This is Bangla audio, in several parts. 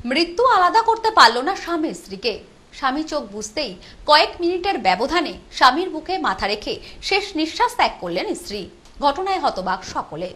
মৃত্যু আলাদা করতে পারল না স্বামী স্ত্রীকে। স্বামী চোখ বুঝতেই কয়েক মিনিটের ব্যবধানে স্বামীর বুকে মাথা রেখে শেষ নিঃশ্বাস ত্যাগ করলেন স্ত্রী। ঘটনায় হতবাক সকলে।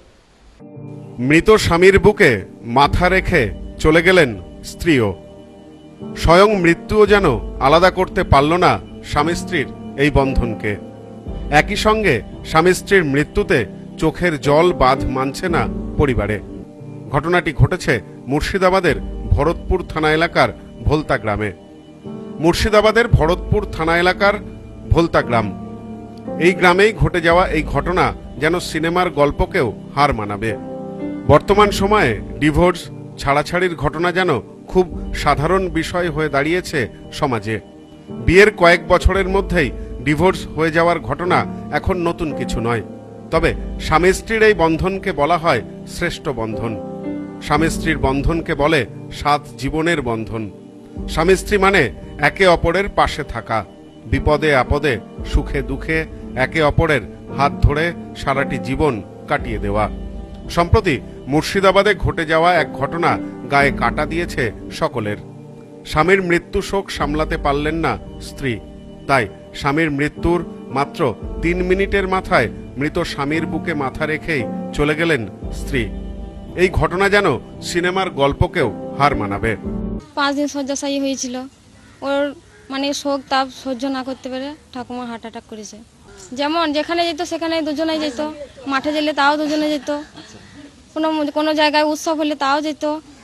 মৃত স্বামীর বুকে মাথা রেখে চলে গেলেন স্ত্রীও। স্বয়ং মৃত্যুও যেন আলাদা করতে পারল না স্বামী স্ত্রীর এই বন্ধনকে। একই সঙ্গে স্বামী স্ত্রীর মৃত্যুতে চোখের জল বাঁধ মানছে না পরিবারে। ঘটনাটি ঘটেছে মুর্শিদাবাদের ভরতপুর থানা এলাকার ভোলতা গ্রামে। মুর্শিদাবাদের ভরতপুর থানা এলাকার ভোলতা গ্রাম, এই গ্রামেই ঘটে যাওয়া এই ঘটনা যেন সিনেমার গল্পকেও হার মানাবে। বর্তমান সময়ে ডিভোর্স, ছাড়াছাড়ির ঘটনা যেন খুব সাধারণ বিষয় হয়ে দাঁড়িয়েছে সমাজে। বিয়ের কয়েক বছরের মধ্যেই ডিভোর্স হয়ে যাওয়ার ঘটনা এখন নতুন কিছু নয়। তবে স্বামী স্ত্রীর এই বন্ধনকে বলা হয় শ্রেষ্ঠ বন্ধন। স্বামী স্ত্রীর বন্ধনকে বলে 7 জীবনের বন্ধন। স্বামী স্ত্রী মানে একে অপরের পাশে থাকা, বিপদে আপদে সুখে দুঃখে একে অপরের হাত ধরে সারাটি জীবন কাটিয়ে দেওয়া। সম্প্রতি মুর্শিদাবাদে ঘটে যাওয়া এক ঘটনা গায়ে কাটা দিয়েছে সকলের। স্বামীর মৃত্যু শোক সামলাতে পারলেন না স্ত্রী, তাই স্বামীর মৃত্যুর মাত্র 3 মিনিটের মাথায় মৃত স্বামীর বুকে মাথা রেখেই চলে গেলেন স্ত্রী। এই ঘটনা যেন সিনেমার গল্পকেও হার মানাবে। 5 দিন শয্যাশায়ী হয়েছিল। ওর মানে শোক তাপ সহ্য না করতে পেরে ঠাকুমা হার্ট অ্যাটাক করেছে। যেমন যেখানে যেত সেখানে দুজনেই যেত, মাঠে গেলে তাও দুজনে যেত, কোনো জায়গায় উৎসব হলে তাও যেত।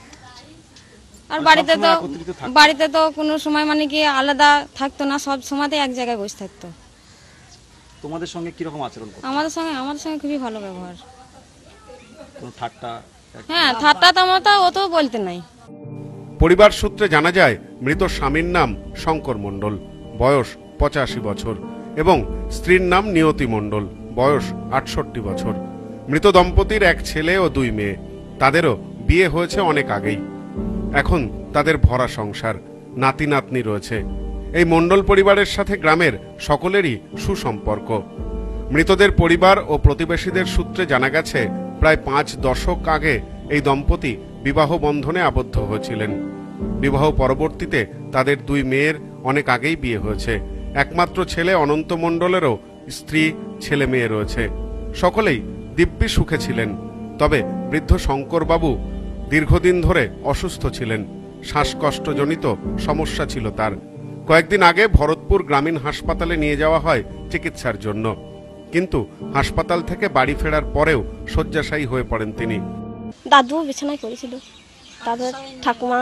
আর বাড়িতে তো কোনো সময় মানে কি আলাদা থাকতো না, সব সময়তে এক জায়গায় বসে থাকতো। তোমাদের সঙ্গে কি রকম আচরণ করতো? আমাদের সঙ্গে খুবই ভালো ব্যবহার। কোনো ঠাট্টা? হ্যাঁ, ঠাট্টা তামাটা ও তো বলতে নাই। পরিবার সূত্রে জানা যায় মৃত স্বামীর নাম শঙ্কর মণ্ডল, বয়স 85 বছর, এবং স্ত্রীর নাম নিয়তি মণ্ডল, বয়স 68 বছর। মৃত দম্পতির এক ছেলে ও 2 মেয়ে। তাদেরও বিয়ে হয়েছে অনেক আগেই। এখন তাদের ভরা সংসার, নাতি নাতনি রয়েছে। এই মণ্ডল পরিবারের সাথে গ্রামের সকলেরই সুসম্পর্ক। মৃতদের পরিবার ও প্রতিবেশীদের সূত্রে জানা গেছে প্রায় 5 দশক আগে এই দম্পতি বিবাহ বন্ধনে আবদ্ধ হয়েছিলেন। বিবাহ পরবর্তীতে তাদের 2 মেয়ের অনেক আগেই বিয়ে হয়েছে। একমাত্র ছেলে অনন্ত মণ্ডলেরও স্ত্রী, ছেলে মেয়ে রয়েছে। সকলেই দিব্যি সুখে ছিলেন। তবে বৃদ্ধ শঙ্করবাবু দীর্ঘদিন ধরে অসুস্থ ছিলেন। শ্বাসকষ্টজনিত সমস্যা ছিল তার। কয়েকদিন আগে ভরতপুর গ্রামীণ হাসপাতালে নিয়ে যাওয়া হয় চিকিৎসার জন্য, কিন্তু হাসপাতাল থেকে বাড়ি ফেরার পরেও শয্যাশায়ী হয়ে পড়েন তিনি। দাদু বিছানায় পড়েছিল, তারপর ঠাকুমা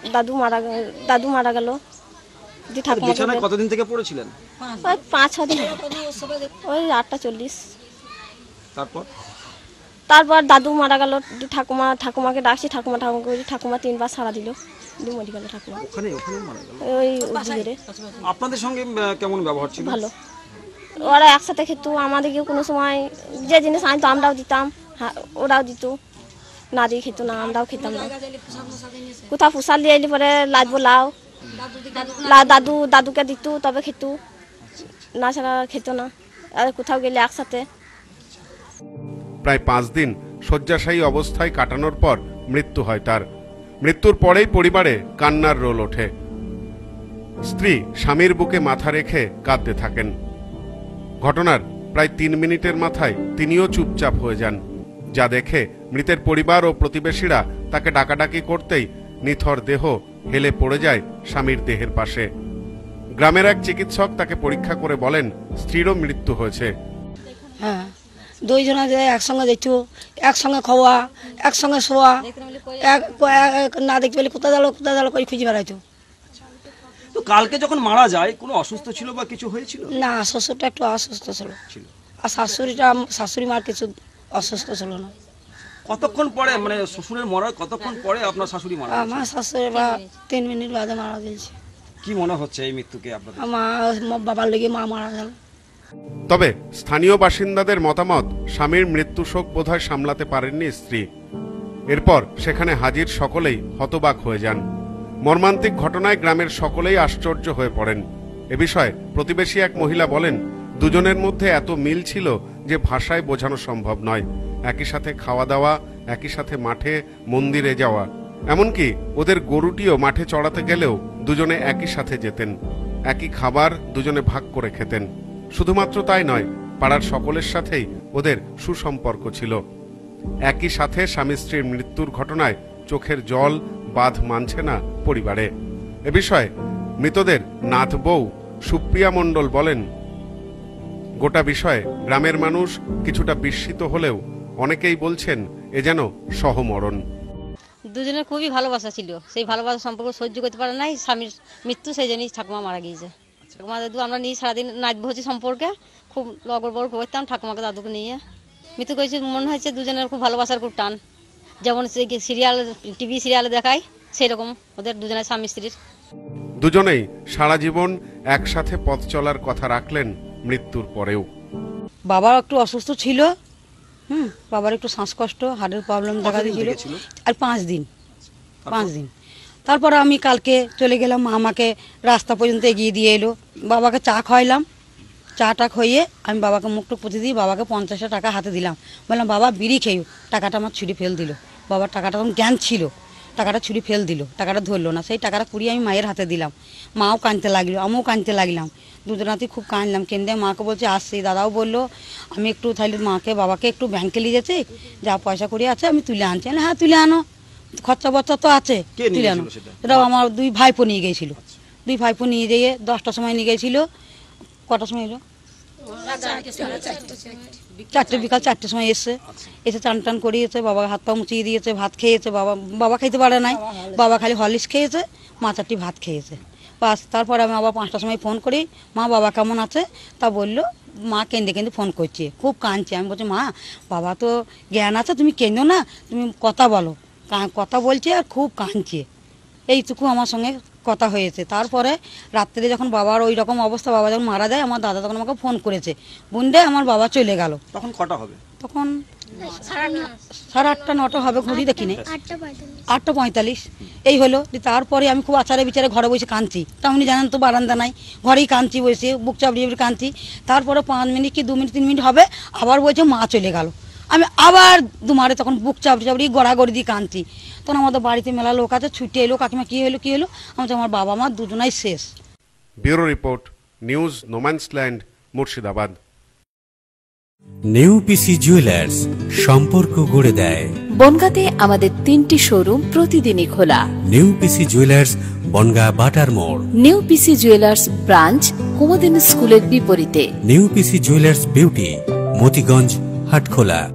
দাদু মারা গেল। বিছানায় কতদিন থেকে পড়েছিলেন? 5-6 দিন, ওই 8:40। তারপর দাদু মারা গেল। ঠাকুমাকে ডাকছি, ঠাকুমা 3 বার সাড়া দিল, মরে গেল ঠাকুমা। ওখানে মারা গেল। ওই দিকে। আপনাদের সঙ্গে কেমন ব্যবহার ছিল? ভালো। ওরা একসাথে খেত। আমাদেরকে কোনো সময় যে জিনিস আনতো আমরাও দিতাম, ওরাও দিত। না দিয়ে খেত না, আমরাও খেতাম না। কোথাও ফুসাল দিয়ে এলি পরে লাগবো লাউ, দাদুকে দিত, তবে খেত, না ছাড়া খেত না। আর কোথাও গেলে একসাথে। প্রায় 5 দিন শয্যাশায়ী অবস্থায় কাটানোর পর মৃত্যু হয় তার। মৃত্যুর পরেই পরিবারে কান্নার রোল ওঠে। স্ত্রী স্বামীর বুকে মাথা রেখে কাঁদতে থাকেন। ঘটনার প্রায় 3 মিনিটের মাথায় তিনিও চুপচাপ হয়ে যান। যা দেখে মৃতের পরিবার ও প্রতিবেশীরা তাকে ডাকাডাকি করতেই নিথর দেহ হেলে পড়ে যায় স্বামীর দেহের পাশে। গ্রামের এক চিকিৎসক তাকে পরীক্ষা করে বলেন স্ত্রীরও মৃত্যু হয়েছে। হ্যাঁ, 2 জনা যে একসঙ্গে যেত, একসঙ্গে খাওয়া, একসঙ্গে শোয়া, না দেখতে পেলে কোথায় গেল করে খুঁজে বেড়াইতো। তো কালকে যখন মারা যায় কোনো অসুস্থ ছিল বা কিছু হয়েছিল? না, শ্বশুরটা একটু অসুস্থ ছিল, আর শাশুড়ি মার কিছু অসুস্থ ছিল না। কতক্ষণ পরে, মানে শ্বশুরের মরার কতক্ষণ পরে আপনার শাশুড়ি মারা গেছে? আমার শাশুড়ি 3 মিনিট বাদে মারা গেছে। কি মনে হচ্ছে এই মৃত্যুকে আপনাদের? আমার বাবার লেগে মা মারা গেল। তবে স্থানীয় বাসিন্দাদের মতামত, স্বামীর মৃত্যু শোক বোধহয় সামলাতে পারেননি স্ত্রী। এরপর সেখানে হাজির সকলেই হতবাক হয়ে যান। মর্মান্তিক ঘটনায় গ্রামের সকলেই আশ্চর্য হয়ে পড়েন। এ বিষয়ে প্রতিবেশী এক মহিলা বলেন, দুজনের মধ্যে এত মিল ছিল যে ভাষায় বোঝানো সম্ভব নয়। একই সাথে খাওয়া দাওয়া, একই সাথে মাঠে মন্দিরে যাওয়া। এমনকি ওদের গরুটিও মাঠে চড়াতে গেলেও দুজনে একই সাথে যেতেন, একই খাবার দুজনে ভাগ করে খেতেন। শুধুমাত্র তাই নয়, পাড়ার সকলের সাথেই ওদের সুসম্পর্ক ছিল। একই সাথে স্বামী স্ত্রীর মৃত্যুর ঘটনায় চোখের জল বাঁধ মানছে না পরিবারে। এ বিষয়ে মৃতদের নাথ বউ সুপ্রিয়া মণ্ডল বলেন, গোটা বিষয়ে গ্রামের মানুষ কিছুটা বিস্মিত হলেও অনেকেই বলছেন এ যেন সহমরণ। দুজনের খুবই ভালোবাসা ছিল, সেই ভালোবাসা সম্পর্ক সহ্য করতে পারে নাই স্বামীর মৃত্যু, সেই জন্যই ঠাকুমা মারা গিয়েছে। ঠাকুমা দাদু আমরা নিয়ে সারাদিন নাচ ভোজি সম্পর্কে খুব লগর বড় করতাম ঠাকুমাকে দাদুকে নিয়ে। মৃত্যু করেছে, মনে হয়েছে দুজনের খুব ভালোবাসার খুব টান, যেমন সিরিয়াল টিভি সিরিয়ালে দেখায় সেই রকম ওদের দুজনের স্বামী স্ত্রীর। দুজনেই সারা জীবন একসাথে পথ চলার কথা রাখলেন মৃত্যুর পরেও। বাবা একটু অসুস্থ ছিল, বাবার একটু শ্বাসকষ্ট, হার্টের প্রবলেম দেখা দিয়েছিল, আর 5 দিন। তারপরে আমি কালকে চলে গেলাম, মা আমাকে রাস্তা পর্যন্ত এগিয়ে দিয়ে এলো, বাবাকে চা খাওয়াইলাম। চাটা খাইয়ে আমি বাবাকে মুখটুক পুঁতে দিয়ে বাবাকে 50 টাকা হাতে দিলাম, বললাম বাবা বিড়ি খেয়ে। টাকাটা আমার ছুরি ফেল দিল, বাবার টাকাটা তখন জ্ঞান ছিল, টাকাটা ছুরি ফেল দিল, টাকাটা ধরলো না। সেই টাকাটা কুড়িয়ে আমি মায়ের হাতে দিলাম, মাও কাঁদতে লাগলো, আমিও কাঁদতে লাগলাম, দুজনাতেই খুব কাঁদলাম। কেঁদে মাকে বলছে আসছি, দাদাও বললো আমি একটু তাহলে মাকে বাবাকে একটু ব্যাংকে নিয়ে যেতে, যা পয়সা করি আছে আমি তুলে আনছি। হ্যাঁ তুলে আনো, খরচা বর্চা তো আছে, তুলে আনো। সেটাও আমার 2 ভাইপো নিয়ে গিয়েছিল, 2 ভাইপো নিয়ে যেয়ে 10টার সময় নিয়ে গিয়েছিল। কটার সময় এলো? 4টে, বিকাল 4টের সময় এসে চান টান করিয়েছে, বাবা হাত পা মুচিয়ে দিয়েছে, ভাত খেয়েছে। বাবা খাইতে পারে নাই, বাবা খালি হরলিক্স খেয়েছে, মা 4টি ভাত খেয়েছে। বাস, তারপরে আমি আবার 5টার সময় ফোন করি, মা বাবা কেমন আছে? তা বললো মা কেঁদে ফোন করছে, খুব কাঁদছে। আমি বলছি মা বাবা তো জ্ঞান আছে, তুমি কেঁদো না, তুমি কথা বলো। কথা বলছে আর খুব কাঁদছে, এইটুকু আমার সঙ্গে কথা হয়েছে। তারপরে রাত্রে যখন বাবার ওই রকম অবস্থা, বাবা যখন মারা যায়, আমার দাদা তখন আমাকে ফোন করেছে, বুনডে আমার বাবা চলে গেল। তখন কটা হবে? তখন 8:30 9টা হবে, ঘড়ি দেখি নেই, 8:45 এই হলো। তারপরে আমি খুব আচারে বিচারে ঘরে বসে কাঁদছি, তা আপনি জানেন তো বারান্দা নাই, ঘরেই কাঁদছি বসে, বুক চাপড়িয়ে কাঁদছি। তারপরে 5 মিনিট কি 2 মিনিট 3 মিনিট হবে, আবার বলছে মা চলে গেল। আমি আবার দুমারে তখন বুক চাপড়ি গড়াগড়ি দিয়ে কাঁদছি। তখন আমাদের বাড়িতে মেলা লোক আছে, ছুটে এলো, কাকিমা কি হলো? আমার বাবা মা দুজনাই শেষ। Bureau report, news no man's land, Murshidabad. নেউপিসি জুয়েলার্স, সম্পর্ক গড়ে দেয়। বনগাঁতে আমাদের 3টি শোরুম প্রতিদিনই খোলা। নেউপিসি জুয়েলার্স, বনগাঁ বাটার মোড়। নেউপিসি জুয়েলার্স ব্রাঞ্চ কুমদিন স্কুলের বিপরীতে। নেউপিসি জুয়েলার্স বিউটি, মতিগঞ্জ, হাটখোলা।